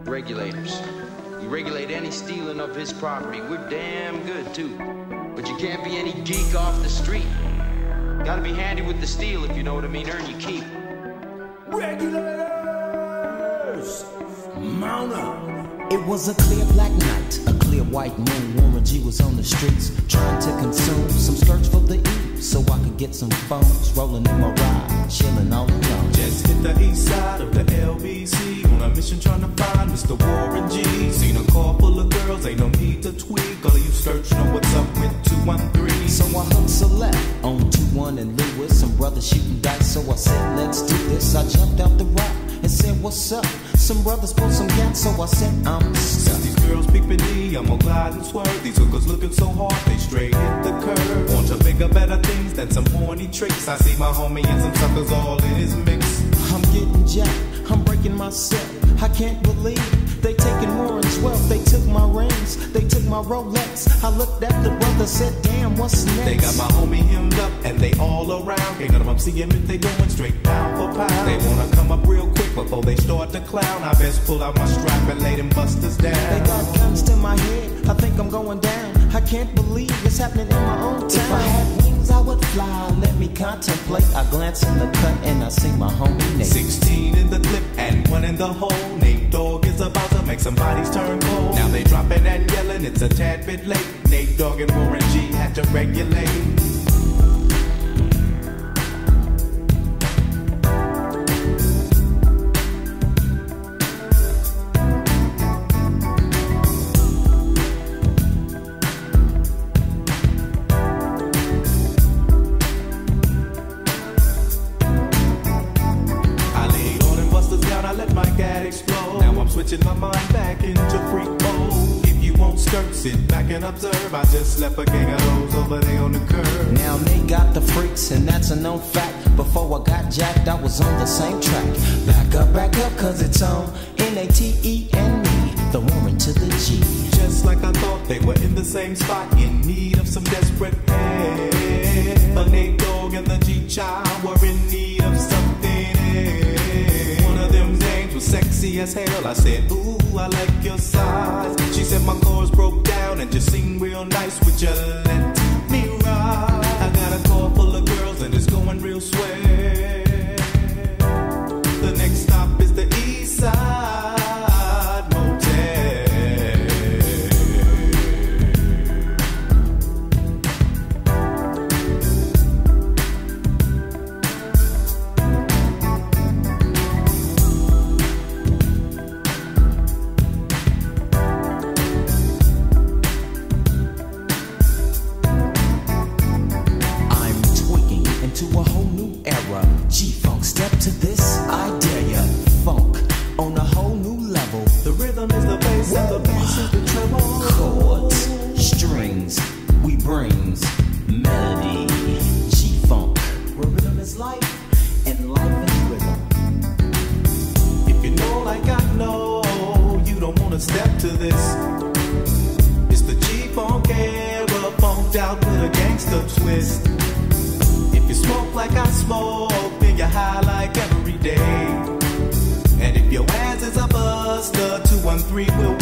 Regulators. We regulate any stealing of his property. We're damn good, too. But you can't be any geek off the street. Gotta be handy with the steel, if you know what I mean. Earn your keep. Regulators! Mount up! It was a clear black night, a clear white moon. Warren G was on the streets, trying to consume some skirts for the eve, so I could get some phones, rolling in my ride, chilling all alone. Just hit the east side of the LBC, on a mission trying to find Mr. Warren G. Seen a car full of girls, ain't no need to tweak. All of you search know what's up with 213. So I hooked select on 21 and Lewis, some brothers shooting dice, so I said, let's do this. I jumped out the rock and said, what's up? Some brothers pulled some gas, so I said, I'm stuck. Since these girls peek me, I'm gonna glide and swerve. These hookers looking so hard, they straight hit the curve. Want to bigger, better things than some horny tricks. I see my homie and some suckers all in his mix. I'm getting jacked, I'm breaking myself. I can't believe they taking Warren's wealth. They took my rings, they took my Rolex. I looked at the brother, said, damn, what's next? They got my homie hemmed up and they all around. Can't none of them see him if they going straight pound for pound. They wanna come up real quick before they start to clown. I best pull out my strap and lay them busters down. They got guns to my head, I think I'm going down. I can't believe it's happening in my own town. If I had wings, I would fly. Let me contemplate. I glance in the cut and I see my homie Nate. 16 in the clip and 1 in the hole. Nate Dogg is about to make some bodies turn cold. Now they dropping and yelling, it's a tad bit late. Nate Dogg and Warren G had to regulate. Switching my mind back into freak mode. If you won't skirt, sit back and observe. I just left a gang of those over there on the curb. Now they got the freaks and that's a known fact. Before I got jacked, I was on the same track. Back up, cause it's on N-A-T-E and me, the Warren to the G. Just like I thought, they were in the same spot, in need of some desperate help. But Nate Dogg and the G-Child were in need of something else. One of them names was sexy as hell. I said, ooh, I like your size. She said my chords broke down and just seemed real nice. Would you let me ride? I got a car full of girls and it's going real swell. The next stop is the East Side Motel. G-Funk, step to this, I dare ya. Funk on a whole new level. The rhythm is the bass and the bass is the treble. Chords, strings, we brings melody. G-Funk, where rhythm is life and life is rhythm. If you know like I know, you don't wanna step to this. It's the G-Funk era, funked out with a gangster twist. If you smoke like I smoke, then you're high like every day. And if your ass is a buster, 213 will